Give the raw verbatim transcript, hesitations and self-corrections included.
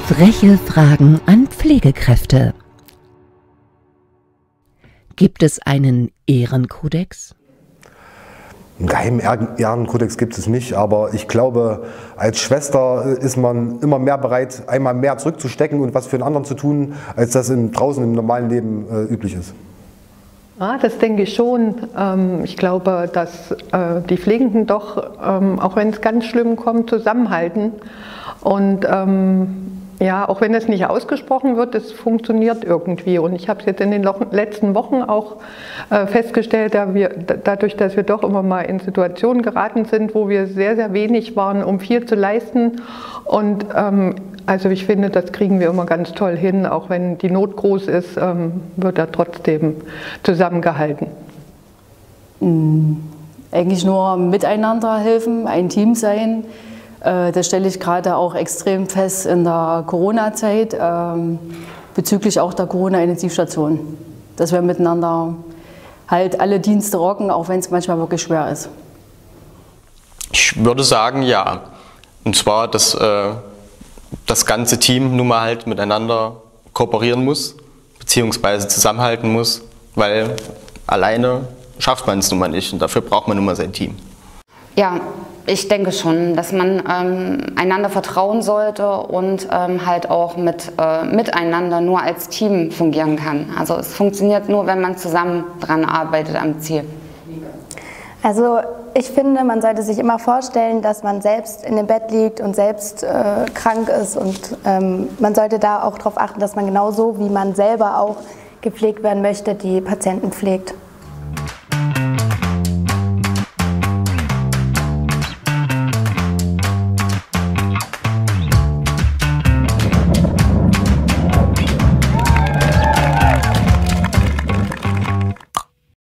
Freche Fragen an Pflegekräfte. Gibt es einen Ehrenkodex? Einen geheimen Ehrenkodex gibt es nicht, aber ich glaube, als Schwester ist man immer mehr bereit, einmal mehr zurückzustecken und was für den anderen zu tun, als das in, draußen im normalen Leben äh, üblich ist. Ja, das denke ich schon. Ich glaube, dass die Pflegenden doch, auch wenn es ganz schlimm kommt, zusammenhalten. Und ja, auch wenn es nicht ausgesprochen wird, es funktioniert irgendwie. Und ich habe es jetzt in den letzten Wochen auch festgestellt, da wir, dadurch, dass wir doch immer mal in Situationen geraten sind, wo wir sehr, sehr wenig waren, um viel zu leisten. Und ähm, also ich finde, das kriegen wir immer ganz toll hin. Auch wenn die Not groß ist, ähm, wird da trotzdem zusammengehalten. Mhm. Eigentlich nur miteinander helfen, ein Team sein. Das stelle ich gerade auch extrem fest in der Corona-Zeit, ähm, bezüglich auch der Corona-Intensivstation. Dass wir miteinander halt alle Dienste rocken, auch wenn es manchmal wirklich schwer ist. Ich würde sagen, ja. Und zwar, dass äh, das ganze Team nun mal halt miteinander kooperieren muss, beziehungsweise zusammenhalten muss, weil alleine schafft man es nun mal nicht und dafür braucht man nun mal sein Team. Ja, ich denke schon, dass man ähm, einander vertrauen sollte und ähm, halt auch mit, äh, miteinander nur als Team fungieren kann. Also es funktioniert nur, wenn man zusammen dran arbeitet am Ziel. Also ich finde, man sollte sich immer vorstellen, dass man selbst in dem Bett liegt und selbst äh, krank ist und ähm, man sollte da auch darauf achten, dass man genauso, wie man selber auch gepflegt werden möchte, die Patienten pflegt.